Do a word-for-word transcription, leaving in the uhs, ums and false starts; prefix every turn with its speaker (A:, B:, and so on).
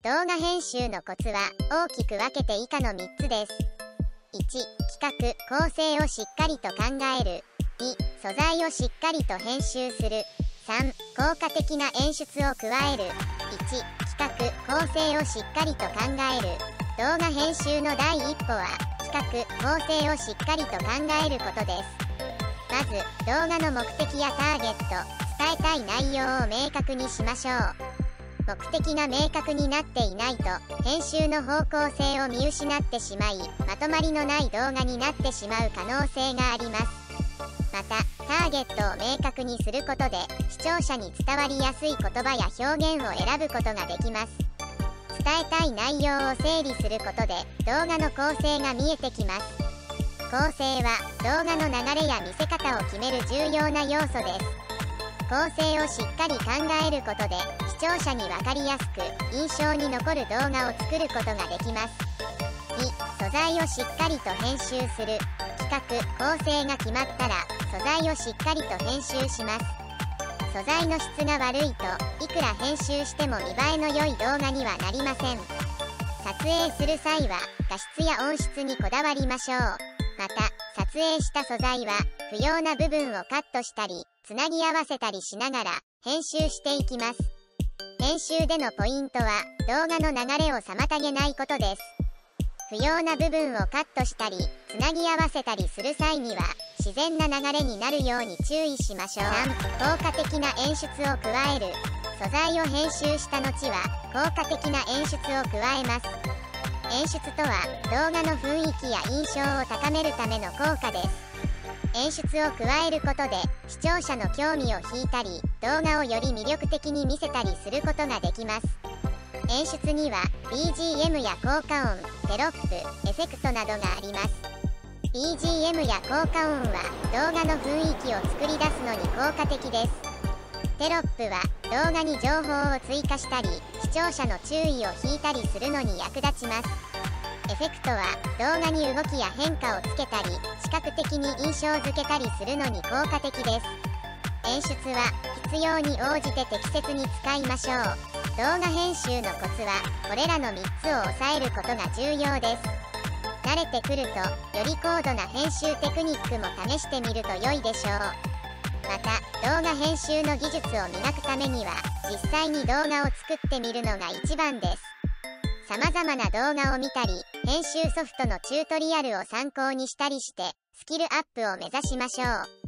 A: 動画編集のコツは大きく分けて以下のみっつです。いち、企画・構成をしっかりと考える。に、素材をしっかりと編集する。さん、効果的な演出を加える。いち、企画・構成をしっかりと考える。動画編集の第一歩は、企画・構成をしっかりと考えることです。まず、動画の目的やターゲット、伝えたい内容を明確にしましょう。目的が明確になっていないと、編集の方向性を見失ってしまい、まとまりのない動画になってしまう可能性があります。また、ターゲットを明確にすることで、視聴者に伝わりやすい言葉や表現を選ぶことができます。伝えたい内容を整理することで、動画の構成が見えてきます。構成は、動画の流れや見せ方を決める重要な要素です。構成をしっかり考えることで、視聴者に分かりやすく、印象に残る動画を作ることができます。に、素材をしっかりと編集する。企画・構成が決まったら、素材をしっかりと編集します。素材の質が悪いと、いくら編集しても見栄えの良い動画にはなりません。撮影する際は、画質や音質にこだわりましょう。また、撮影した素材は、不要な部分をカットしたり、つなぎ合わせたりしながら、編集していきます。編集でのポイントは、動画の流れを妨げないことです。不要な部分をカットしたり、つなぎ合わせたりする際には、自然な流れになるように注意しましょう。さん、効果的な演出を加える。素材を編集した後は、効果的な演出を加えます。演出とは、動画の雰囲気や印象を高めるための効果です。演出を加えることで、視聴者の興味を引いたり、動画をより魅力的に見せたりすることができます。演出には ビージーエム や効果音、テロップ、エフェクトなどがあります。ビージーエム や効果音は動画の雰囲気を作り出すのに効果的です。テロップは動画に情報を追加したり、視聴者の注意を引いたりするのに役立ちます。エフェクトは動画に動きや変化をつけたり、視覚的に印象付けたりするのに効果的です。演出は必要に応じて適切に使いましょう。動画編集のコツはこれらのみっつを押さえることが重要です。慣れてくるとより高度な編集テクニックも試してみると良いでしょう。また動画編集の技術を磨くためには実際に動画を作ってみるのが一番です。様々な動画を見たり、編集ソフトのチュートリアルを参考にしたりしてスキルアップを目指しましょう。